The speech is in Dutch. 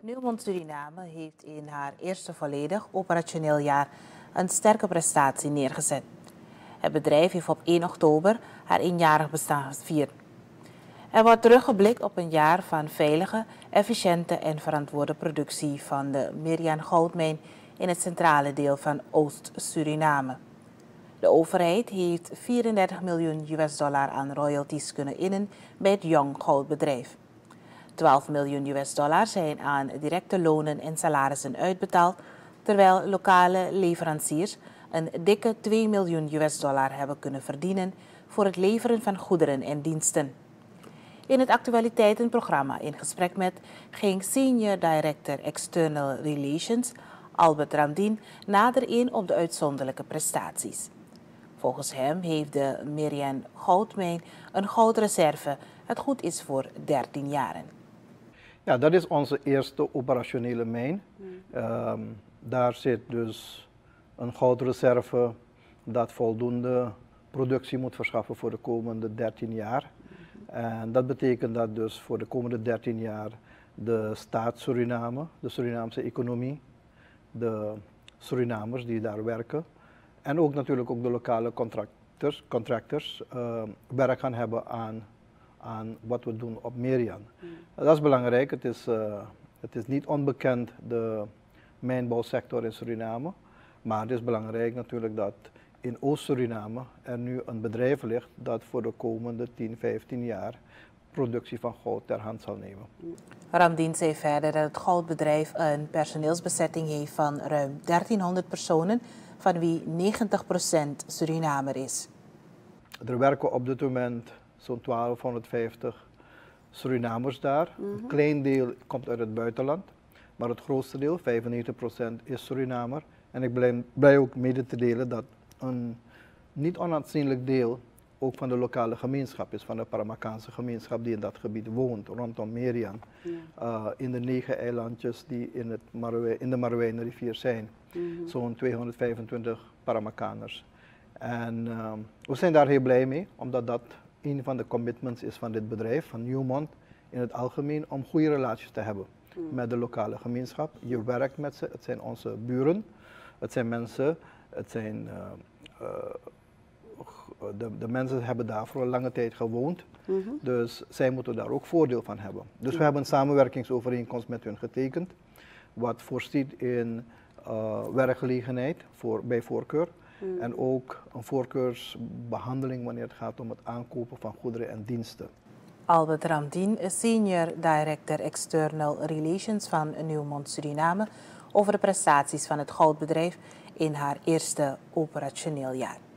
Newmont Suriname heeft in haar eerste volledig operationeel jaar een sterke prestatie neergezet. Het bedrijf heeft op 1 oktober haar eenjarig bestaan gevierd. Er wordt teruggeblikt op een jaar van veilige, efficiënte en verantwoorde productie van de Merian goudmijn in het centrale deel van Oost-Suriname. De overheid heeft $34 miljoen aan royalties kunnen innen bij het Young goudbedrijf. $12 miljoen zijn aan directe lonen en salarissen uitbetaald, terwijl lokale leveranciers een dikke $2 miljoen hebben kunnen verdienen voor het leveren van goederen en diensten. In het actualiteitenprogramma in gesprek met ging Senior Director External Relations Albert Ramdien nader in op de uitzonderlijke prestaties. Volgens hem heeft de Merian goudmijn een goudreserve het goed is voor 13 jaren. Ja, dat is onze eerste operationele mijn. Daar zit dus een goudreserve dat voldoende productie moet verschaffen voor de komende 13 jaar. En dat betekent dat dus voor de komende 13 jaar de staat Suriname, de Surinaamse economie, de Surinamers die daar werken en ook natuurlijk ook de lokale contractors werk gaan hebben aan wat we doen op Merian. Dat is belangrijk. Het is niet onbekend, de mijnbouwsector in Suriname. Maar het is belangrijk natuurlijk dat in Oost-Suriname er nu een bedrijf ligt dat voor de komende 10, 15 jaar productie van goud ter hand zal nemen. Ramdien zei verder dat het goudbedrijf een personeelsbezetting heeft van ruim 1300 personen, van wie 90% Surinamer is. Er werken op dit moment zo'n 1250 Surinamers daar. Een klein deel komt uit het buitenland, maar het grootste deel, 95%, is Surinamer. En ik ben blij ook mede te delen dat een niet onaanzienlijk deel ook van de lokale gemeenschap is, van de Paramakaanse gemeenschap die in dat gebied woont, rondom Merian. In de 9 eilandjes die in de Marouwijnenrivier zijn. Zo'n 225 Paramakaners. En we zijn daar heel blij mee, omdat dat een van de commitments is van dit bedrijf, van Newmont in het algemeen, om goede relaties te hebben met de lokale gemeenschap. Je werkt met ze, het zijn onze buren, het zijn mensen, het zijn, de mensen hebben daar voor een lange tijd gewoond, dus zij moeten daar ook voordeel van hebben. Dus we hebben een samenwerkingsovereenkomst met hun getekend, wat voorziet in werkgelegenheid bij voorkeur. En ook een voorkeursbehandeling wanneer het gaat om het aankopen van goederen en diensten. Albert Ramdien, Senior Director External Relations van Newmont Suriname, over de prestaties van het goudbedrijf in haar eerste operationeel jaar.